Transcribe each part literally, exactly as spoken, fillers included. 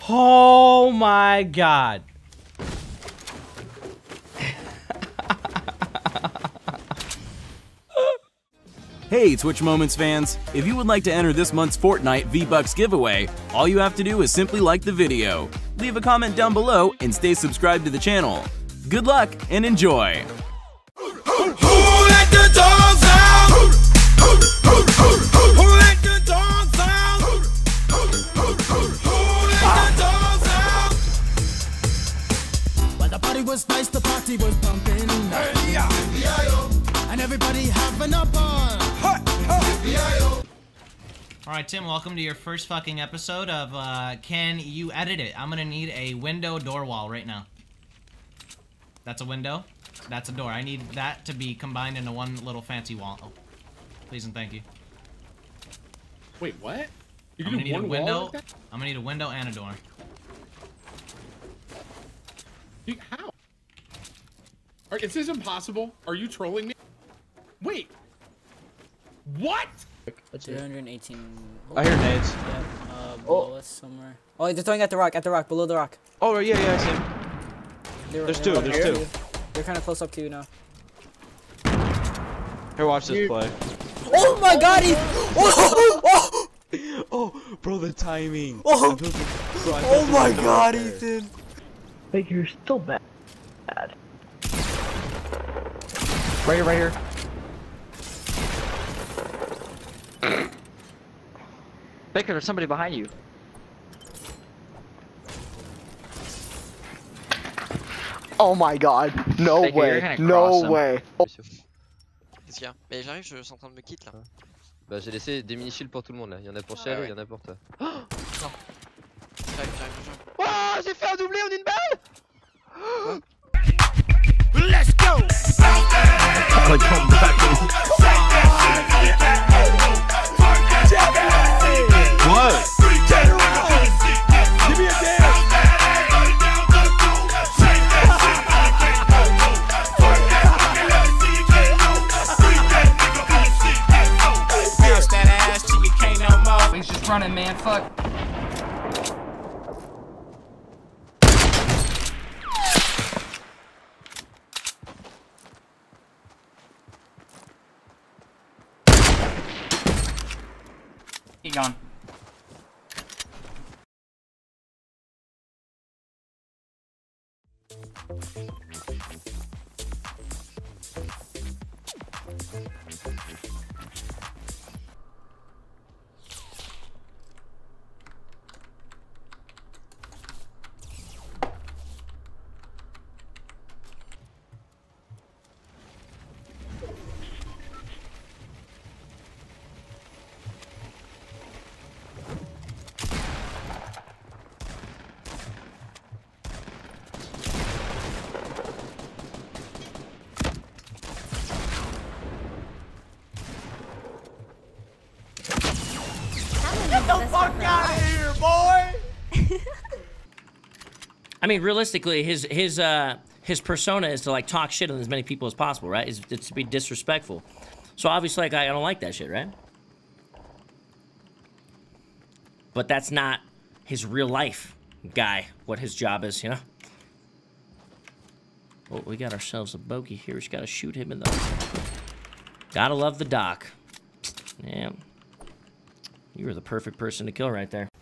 Oh my god. Hey, Twitch Moments fans! If you would like to enter this month's Fortnite V-Bucks giveaway, all you have to do is simply like the video, leave a comment down below, and stay subscribed to the channel. Good luck and enjoy! Who let the dogs out? Who let the dogs out? Who let the dogs out? Well, the party was nice, the party was pumping, Hey, yeah. and everybody having a ball. Alright, Tim, welcome to your first fucking episode of, uh, Can You Edit It? I'm gonna need a window door wall right now. That's a window. That's a door. I need that to be combined into one little fancy wall. Oh, please and thank you. Wait, what? You're I'm gonna doing need a one window. wall like that? I'm gonna need a window and a door. Dude, how? Are, is this impossible? Are you trolling me? Wait. What? two hundred eighteen. I hear nades. Yeah, uh, below us somewhere. Oh, they're throwing at the rock, at the rock, below the rock. Oh, yeah, yeah, I see him. They're, There's they're two, up there's to two. you. They're kind of close up to you now. Here, watch this play. Oh my god, he... Oh, oh, Oh, bro, the timing. Oh. I built it- bro, I oh built my it god, there. Ethan. Like you're still bad. Right here, right here. Baker, there's somebody behind you. Oh my god, no Baker, you're way, gonna no cross him. way. Qu'est-ce qu'il y a? Mais j'arrive, je suis en train de me quitter là. Bah, j'ai laissé des mini-shields pour tout le monde là. Il y en a pour Ouais, Shell, ouais. il y en a pour toi. J'arrive, j'arrive, j'arrive. Oh, j'ai fait un doublé en une balle. Let's go! What? Give me a dance! Bounce that ass till you can't no more. He's just running, man. Fuck. He gone. Get the fuck out of here, boy! I mean, realistically, his his uh his persona is to like talk shit on as many people as possible, right? It's, it's to be disrespectful. So obviously, like, I don't like that shit, right? But that's not his real life guy. What his job is, you know. Oh, we got ourselves a bogey here. We just gotta shoot him in the. Gotta love the doc. Yeah. You were the perfect person to kill right there.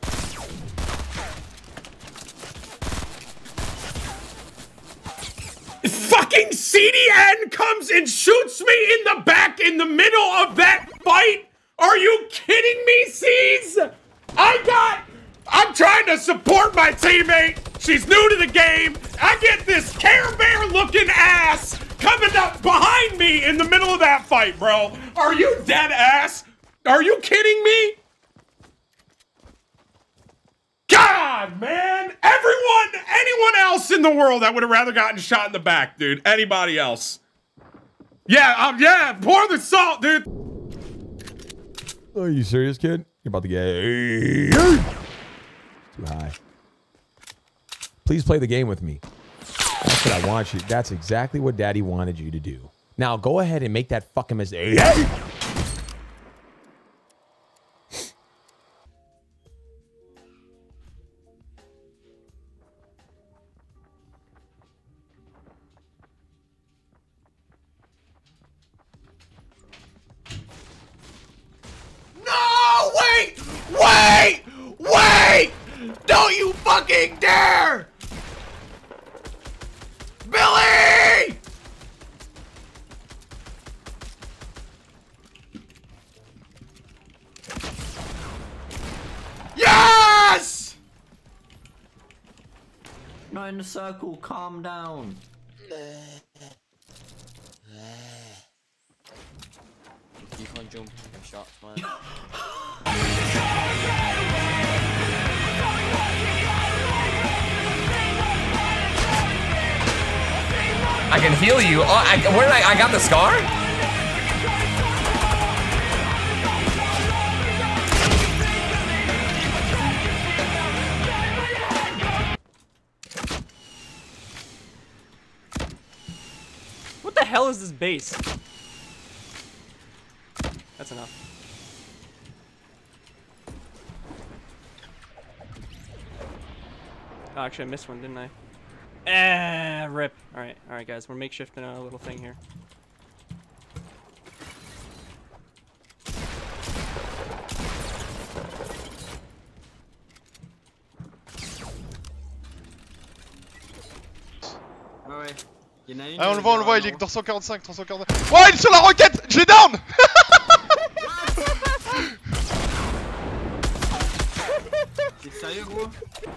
Fucking C D N comes and shoots me in the back in the middle of that fight? Are you kidding me, C's? I got... I'm trying to support my teammate. She's new to the game. I get this Care Bear looking ass coming up behind me in the middle of that fight, bro. Are you dead ass? Are you kidding me? God, man. Everyone, anyone else in the world that would have rather gotten shot in the back, dude. Anybody else. Yeah, um, yeah, pour the salt, dude. Are you serious, kid? You're about to get too high. Please play the game with me. That's what I want you. That's exactly what Daddy wanted you to do. Now go ahead and make that fucking mistake. fucking dare! Billy! Yes! Not in the circle, calm down. You can't jump in shots, man. I can heal you. Oh, I, where did I? I got the scar? What the hell is this base? That's enough. Oh, actually, I missed one, didn't I? Eh, rip. Alright, alright, guys. We're makeshifting a little thing here. Ouais, ouais. Ah, on le voit, on le voit, il est dans cent quarante-cinq, trois cent quarante-cinq. Ouais, il est sur la roquette! Je l'ai down! T'es sérieux, gros?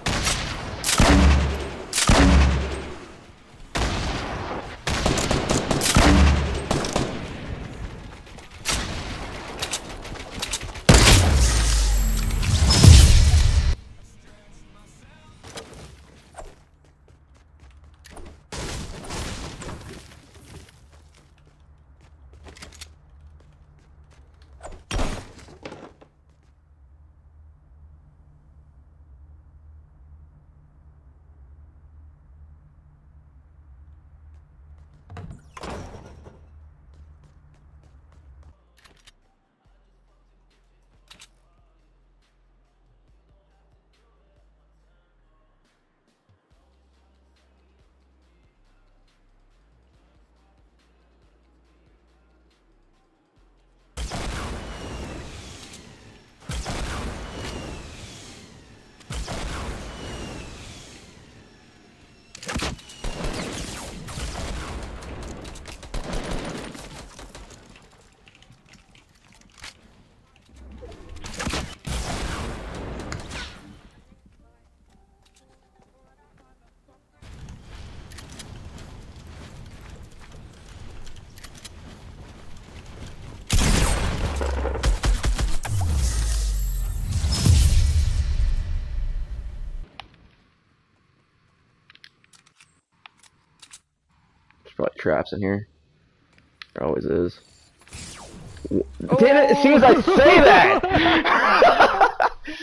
Probably traps in here. There always is. Damn it, as soon as I say that!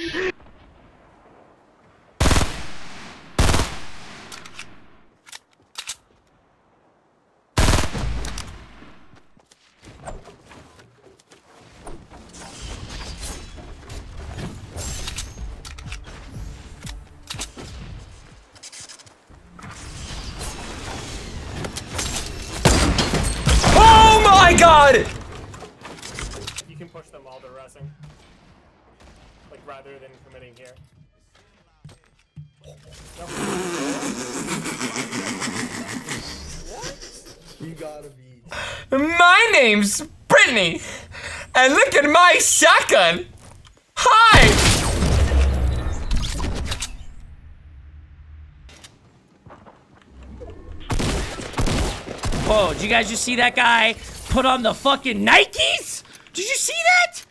God! You can push them while they're resting. Like, rather than committing here. You gotta be. My name's Brittany, and look at my shotgun! Hi! Whoa, did you guys just see that guy put on the fucking Nikes? Did you see that?